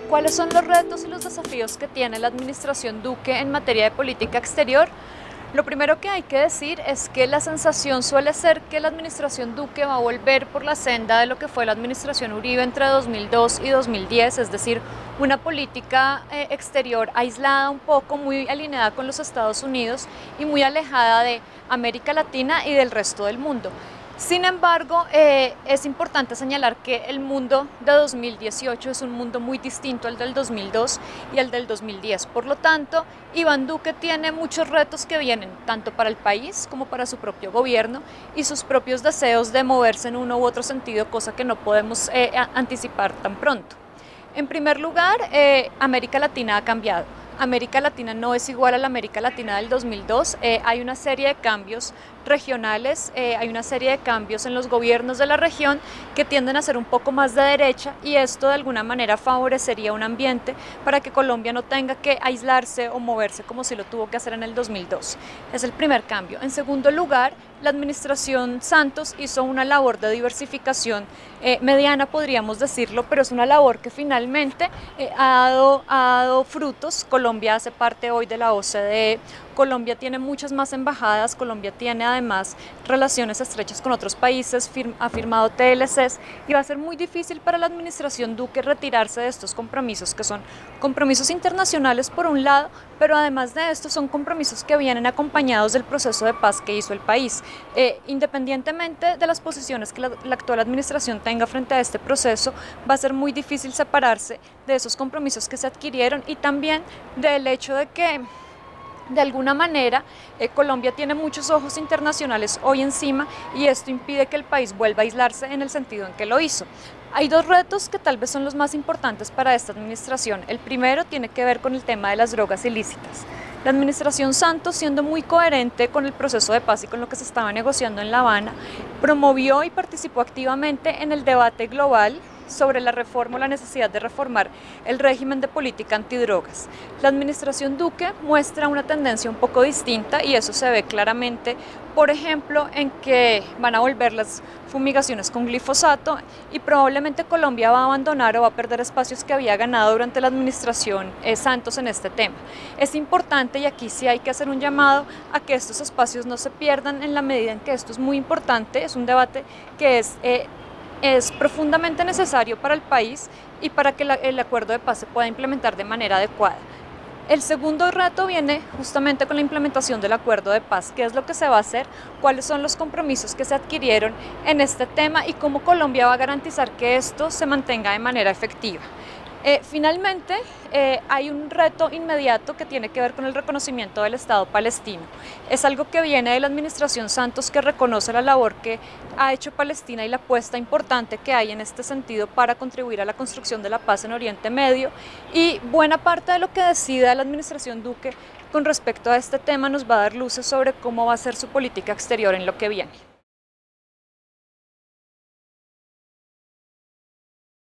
¿Cuáles son los retos y los desafíos que tiene la administración Duque en materia de política exterior? Lo primero que hay que decir es que la sensación suele ser que la administración Duque va a volver por la senda de lo que fue la administración Uribe entre 2002 y 2010, es decir, una política exterior aislada un poco, muy alineada con los Estados Unidos y muy alejada de América Latina y del resto del mundo. Sin embargo, es importante señalar que el mundo de 2018 es un mundo muy distinto al del 2002 y al del 2010. Por lo tanto, Iván Duque tiene muchos retos que vienen tanto para el país como para su propio gobierno y sus propios deseos de moverse en uno u otro sentido, cosa que no podemos anticipar tan pronto. En primer lugar, América Latina ha cambiado. América Latina no es igual a la América Latina del 2002, hay una serie de cambios regionales, hay una serie de cambios en los gobiernos de la región que tienden a ser un poco más de derecha y esto de alguna manera favorecería un ambiente para que Colombia no tenga que aislarse o moverse como si lo tuvo que hacer en el 2002. Es el primer cambio. En segundo lugar, la administración Santos hizo una labor de diversificación mediana, podríamos decirlo, pero es una labor que finalmente ha dado frutos. Colombia hace parte hoy de la OCDE, Colombia tiene muchas más embajadas, Colombia tiene además relaciones estrechas con otros países, ha firmado TLCs y va a ser muy difícil para la administración Duque retirarse de estos compromisos que son compromisos internacionales por un lado, pero además de esto son compromisos que vienen acompañados del proceso de paz que hizo el país. Independientemente de las posiciones que la actual administración tenga frente a este proceso, va a ser muy difícil separarse de esos compromisos que se adquirieron y también del hecho de que de alguna manera Colombia tiene muchos ojos internacionales hoy encima y esto impide que el país vuelva a aislarse en el sentido en que lo hizo. Hay dos retos que tal vez son los más importantes para esta administración. El primero tiene que ver con el tema de las drogas ilícitas. La administración Santos, siendo muy coherente con el proceso de paz y con lo que se estaba negociando en La Habana, promovió y participó activamente en el debate global sobre la reforma o la necesidad de reformar el régimen de política antidrogas. La administración Duque muestra una tendencia un poco distinta y eso se ve claramente, por ejemplo, en que van a volver las fumigaciones con glifosato y probablemente Colombia va a abandonar o va a perder espacios que había ganado durante la administración Santos en este tema. Es importante y aquí sí hay que hacer un llamado a que estos espacios no se pierdan en la medida en que esto es muy importante, es un debate que es profundamente necesario para el país y para que el acuerdo de paz se pueda implementar de manera adecuada. El segundo reto viene justamente con la implementación del acuerdo de paz, qué es lo que se va a hacer, cuáles son los compromisos que se adquirieron en este tema y cómo Colombia va a garantizar que esto se mantenga de manera efectiva. Finalmente, hay un reto inmediato que tiene que ver con el reconocimiento del Estado palestino. Es algo que viene de la administración Santos, que reconoce la labor que ha hecho Palestina y la apuesta importante que hay en este sentido para contribuir a la construcción de la paz en Oriente Medio. Y buena parte de lo que decida la administración Duque con respecto a este tema nos va a dar luces sobre cómo va a ser su política exterior en lo que viene.